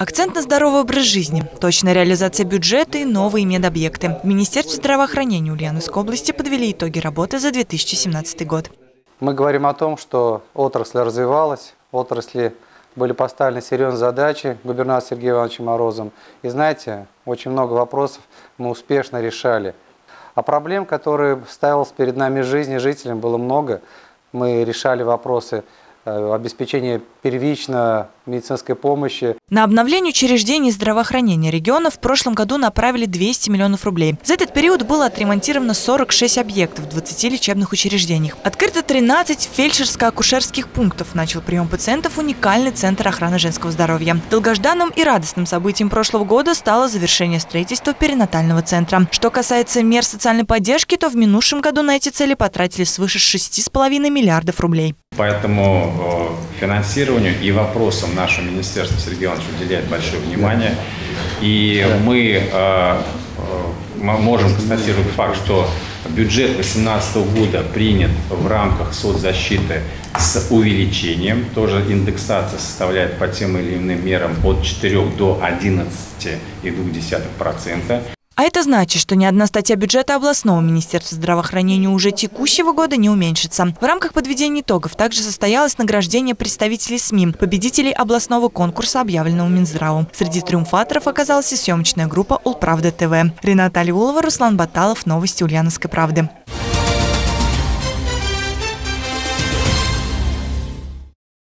Акцент на здоровый образ жизни, точная реализация бюджета и новые медобъекты. В Министерстве здравоохранения Ульяновской области подвели итоги работы за 2017 год. Мы говорим о том, что отрасль развивалась, отрасли были поставлены серьезные задачи губернатором Сергеем Ивановичем Морозовым. И знаете, очень много вопросов мы успешно решали. А проблем, которые ставились перед нами в жизни жителям, было много. Мы решали вопросы обеспечения первичной медицинской помощи. На обновление учреждений здравоохранения региона в прошлом году направили 200 миллионов рублей. За этот период было отремонтировано 46 объектов в 20 лечебных учреждениях. Открыто 13 фельдшерско-акушерских пунктов. Начал прием пациентов уникальный центр охраны женского здоровья. Долгожданным и радостным событием прошлого года стало завершение строительства перинатального центра. Что касается мер социальной поддержки, то в минувшем году на эти цели потратили свыше 6,5 миллиардов рублей. Поэтому финансированию и вопросам наше министерство Сергей Иванович уделяет большое внимание. И мы можем констатировать факт, что бюджет 2018 года принят в рамках соцзащиты с увеличением. Тоже индексация составляет по тем или иным мерам от 4 до 11,2%. А это значит, что ни одна статья бюджета областного министерства здравоохранения уже текущего года не уменьшится. В рамках подведения итогов также состоялось награждение представителей СМИ, победителей областного конкурса, объявленного Минздравом. Среди триумфаторов оказалась и съемочная группа «Улправда ТВ». Рената Алиулова, Руслан Баталов. Новости Ульяновской правды.